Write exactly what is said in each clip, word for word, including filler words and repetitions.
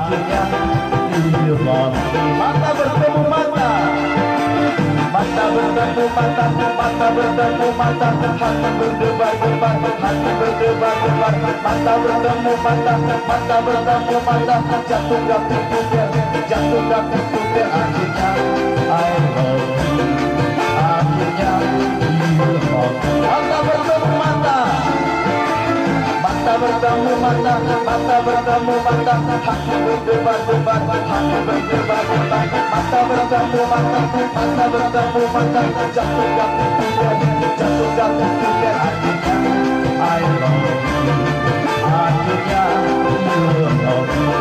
akhirnya you love me. Mata bertemu mata, mata bertemu mata, mata bertemu mata, hati berdebar-debar, hati berdebar-debar, mata bertemu mata, mata bertemu mata, jatuh gak terputar, jatuh gak terputar, akhirnya I love you, akhirnya you love me. Mata bertemu mata, mata bertemu mata, mata bertemu mata, hati berdebar-debar, hati berdebar-debar, mata bertemu mata, mata bertemu mata, jatuh gak terputar, jatuh gak terputar, akhirnya I love you, akhirnya you love me.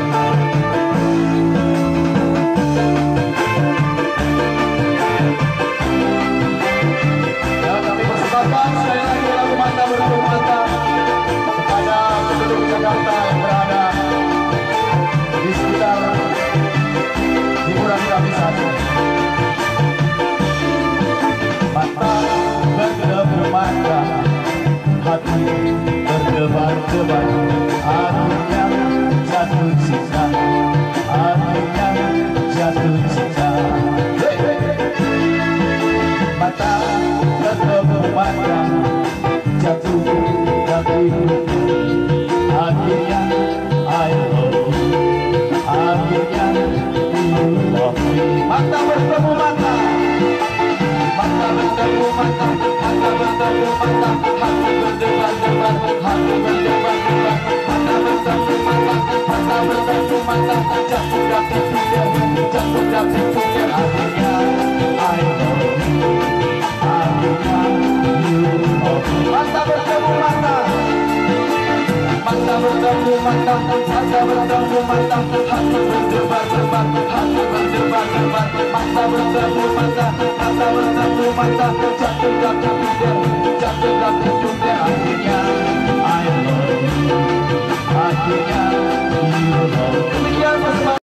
Ya, kami persembahkan sekali lagi lagu Mata Bertemu Mata kepada penduduk Jakarta yang berada di sekitar hiburan kami saat ini. Mata bertemu mata, hati berdebar-debar, akhirnya jatuh cinta, akhirnya jatuh cinta. Hey, hey, hey. Mata bertemu mata, jatuh hati, akhirnya I love you, akhirnya you love me. Mata bertemu mata, mata bertemu mata, mata bertemu mata, hati berdebar-debar, hati berdebar-debar, mata bertemu mata, mata bertemu mata, jatuh gak terputar, jatuh gak terputar, akhirnya I love you, akhirnya you love me. Mata bertemu mata, mata bertemu mata, mata bertemu mata, hati berdebar-debar, hati berdebar-debar, mata bertemu mata, mata bertemu mata, jatuh gak terputar, jatuh gak terputar, akhirnya I love you, akhirnya you love me.